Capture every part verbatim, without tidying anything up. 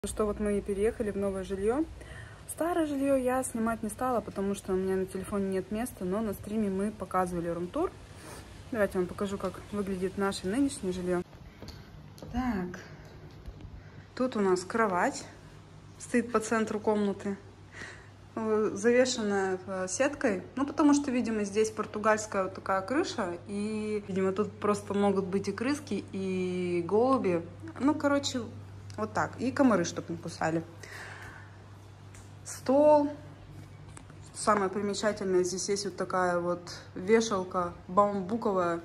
Что вот мы переехали в новое жилье. Старое жилье я снимать не стала, потому что у меня на телефоне нет места, но на стриме мы показывали рум-тур. Давайте я вам покажу, как выглядит наше нынешнее жилье. Так, тут у нас кровать стоит по центру комнаты, завешенная сеткой, ну потому что, видимо, здесь португальская вот такая крыша, и, видимо, тут просто могут быть и крыски, и голуби, ну, короче, вот так, и комары, чтобы не кусали. Стол. Самое примечательное, здесь есть вот такая вот вешалка бамбуковая.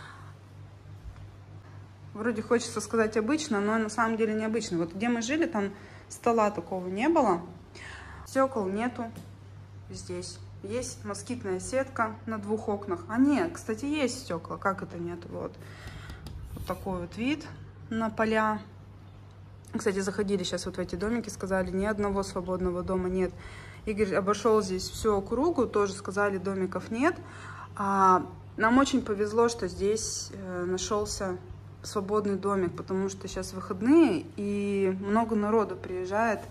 Вроде хочется сказать обычно, но на самом деле необычно. Вот где мы жили, там стола такого не было. Стекол нету здесь. Есть москитная сетка на двух окнах. А нет, кстати, есть стекла. Как это нет? Вот, вот такой вот вид на поля. Кстати, заходили сейчас вот в эти домики, сказали, ни одного свободного дома нет. Игорь обошел здесь всю округу, тоже сказали, домиков нет. А нам очень повезло, что здесь э, нашелся свободный домик, потому что сейчас выходные и много народу приезжает.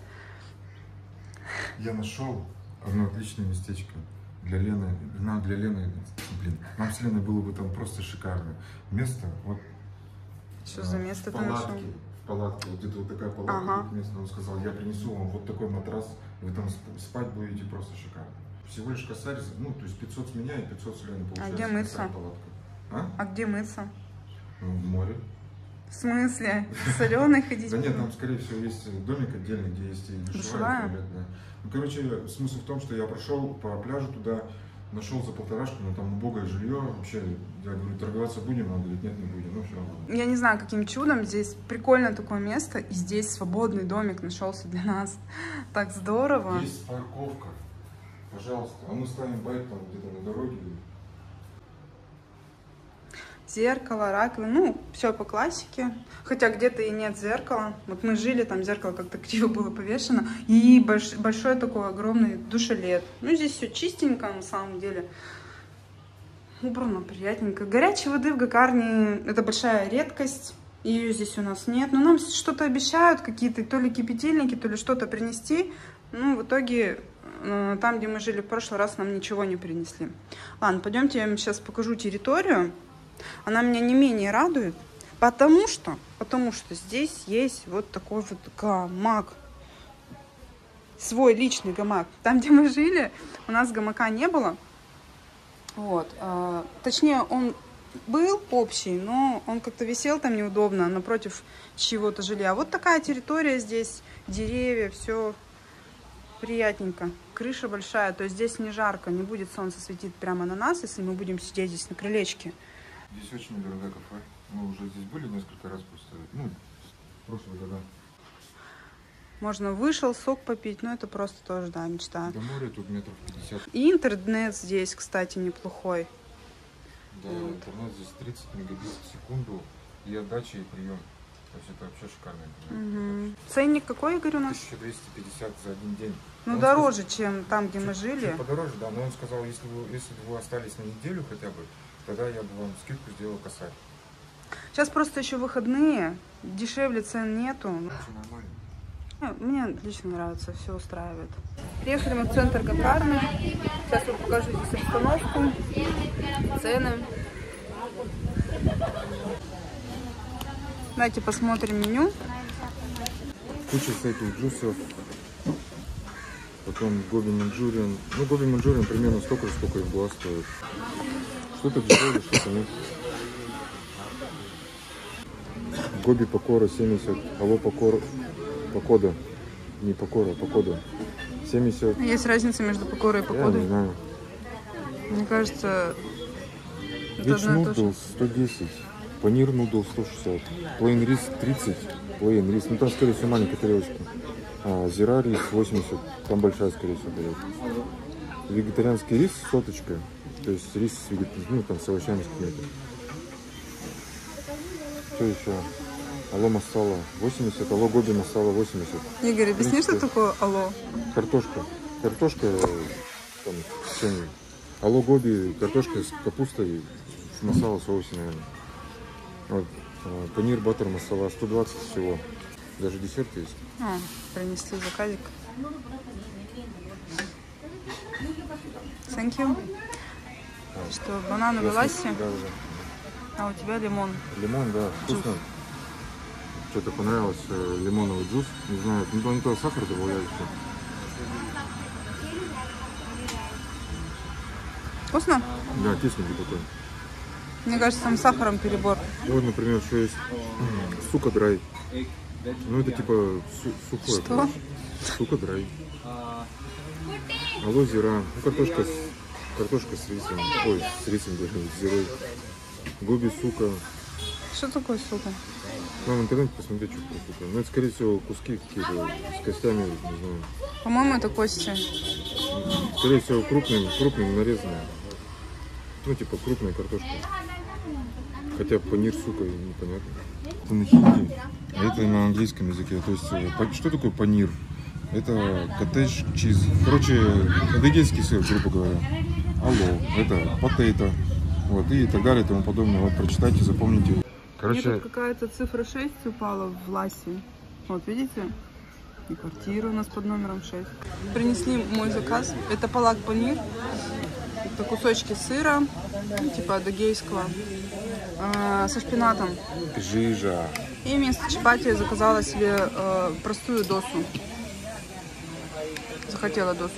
Я нашел одно отличное местечко для Лены. Нам для Лены, блин, нам с Леной было бы там просто шикарное место. Вот. Что за место ты нашел? Палатка, вот где-то вот такая палатка, ага. Место, он сказал, я принесу вам вот такой матрас, вы там спать будете просто шикарно. Всего лишь косарь, ну, то есть пятьсот с меня и пятьсот с Лены получается. А где мыться? А? а где мыться? Ну, в море. В смысле? Соленый ходить? Да нет, там, скорее всего, есть домик отдельный, где есть и душевая, и туалетная. Ну, короче, смысл в том, что я прошел по пляжу туда, нашел за полторашку, но там убогое жилье, вообще, я говорю, торговаться будем, она говорит, нет, не будем, ну все равно. Я не знаю, каким чудом, здесь прикольное такое место, и здесь свободный домик нашелся для нас, так здорово. Есть парковка, пожалуйста, а мы ставим байк там где-то на дороге. Зеркало, раковина, ну, все по классике. Хотя где-то и нет зеркала. Вот мы жили, там зеркало как-то криво было повешено. И больш, большой такой огромный душелет. Ну, здесь все чистенько, на самом деле. Убрано, приятненько. Горячей воды в Гокарне — это большая редкость. Ее здесь у нас нет. Но нам что-то обещают, какие-то то ли кипятильники, то ли что-то принести. Ну, в итоге, там, где мы жили в прошлый раз, нам ничего не принесли. Ладно, пойдемте, я вам сейчас покажу территорию. Она меня не менее радует, потому что, потому что здесь есть вот такой вот гамак. Свой личный гамак. Там, где мы жили, у нас гамака не было. Вот. А, точнее, он был общий, но он как-то висел там неудобно, напротив чего-то жилья. Вот такая территория здесь, деревья, все приятненько. Крыша большая, то есть здесь не жарко, не будет солнце светить прямо на нас, если мы будем сидеть здесь на крылечке. Здесь очень недорогое кафе. Мы уже здесь были несколько раз просто, ну, в прошлые года. Можно вышел, сок попить, но это просто тоже, да, мечта. До моря тут метров пятьдесят. И интернет здесь, кстати, неплохой. Да, вот. Интернет здесь тридцать мегабит в секунду, и отдача, и прием. То есть это вообще шикарно. Угу. Ценник какой, Игорь, у нас? тысяча двести пятьдесят за один день. Ну, он дороже, сказал, чем там, где чуть, мы жили. Чуть подороже, да, но он сказал, если вы, если бы вы остались на неделю хотя бы, тогда я бы вам скидку сделал косарь. Сейчас просто еще выходные, дешевле цен нету. Нормально. Мне отлично нравится, все устраивает. Приехали мы в центр Гокарны. Сейчас я покажу здесь обстановку, цены. Давайте посмотрим меню. Куча всяких джусов. Потом гоби манчжуриан. Ну, гоби манчжуриан примерно столько же, сколько и в Гоа стоит. Что-то дешевле, что-то нет. Гоби покора семьдесят. Алло покора. Покода. Не покора, покода. семьдесят. Есть разница между покорой и покодой? Я не знаю. Мне кажется, Рич нудл сто десять. Панир нудл сто шестьдесят. Плейн рис тридцать. Плейн рис. Ну там, скорее всего, маленькая тарелочка. А, зира рис восемьдесят. Там большая, скорее всего, тарелка. Вегетарианский рис соточка. То есть рис с, вегет... ну, там, с овощами с какими-то. Что еще? Алло масала восемьдесят, алло гоби масала восемьдесят. Игорь, объясни, что такое алло? Картошка. Картошка там, с пшенью. Алло гоби, картошка с капустой, с масала соусе, наверное. Вот. Панир баттер масала, сто двадцать всего. Даже десерт есть. А, принесли заказик. Thank you. А. Что, банановый ласси? Да, да. А у тебя лимон. Лимон, да, вкусно. Что-то понравилось, э, лимоновый джус. Не знаю, ну не то сахар добавляют. Что. Вкусно? Да, кисленький такой. Мне кажется, там с сахаром перебор. Вот, например, еще есть сука драй. Ну это типа су сухое. Что? Сука драй. Алло, зира. Ну картошка с, картошка с рисом. Ой, с рисом даже, с зирой. Гоби, сука. Что такое сука? Ну, в интернете посмотри, что про сука. Ну, это, скорее всего, куски какие-то с костями, не знаю. По-моему, это кости. Скорее всего, крупными, крупными нарезанные. Ну, типа, крупная картошка. Хотя панир, сука, непонятно. Это на хинди, а это на английском языке. То есть, что такое панир? Это коттедж чиз. Короче, адыгейский сыр, грубо говоря. Алло, это потейто. Вот, и так далее, и тому подобное. Вот, прочитайте, запомните. Короче... Мне тут какая-то цифра шесть упала в лассе. Вот, видите? И квартира у нас под номером шесть. Принесли мой заказ. Это палак панир. Это кусочки сыра, типа адыгейского, э, со шпинатом. Жижа. И вместо чапати я заказала себе э, простую досу. Захотела досу.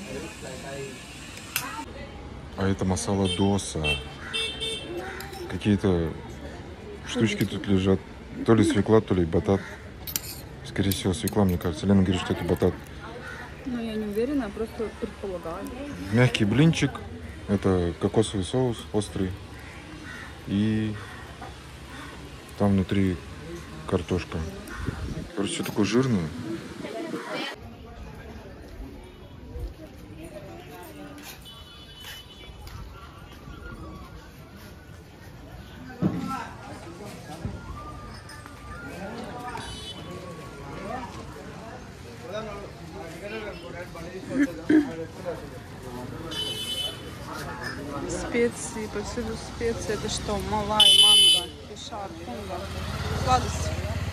А это масала доса. Какие-то штучки тут лежат. То ли свекла, то ли батат. Скорее всего, свекла, мне кажется. Лена говорит, что это батат. Ну, я не уверена, просто предполагаю. Мягкий блинчик. Это кокосовый соус острый. И там внутри картошка. Короче, все такое жирное. Специи, повсюду специи. Это что? Малай, манго, фишар, фунга. Сладости.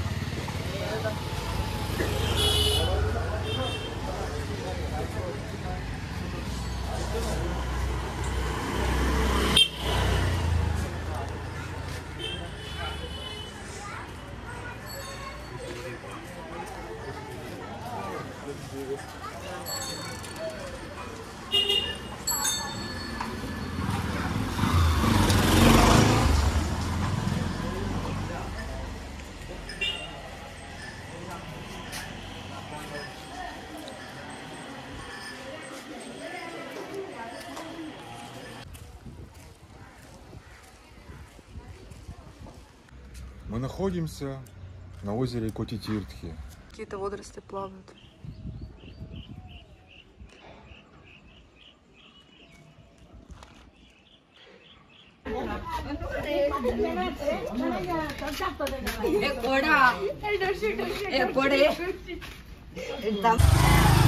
Мы находимся на озере Котитиртхи. Какие-то водоросли плавают. एक कोड़ा एक कोड़े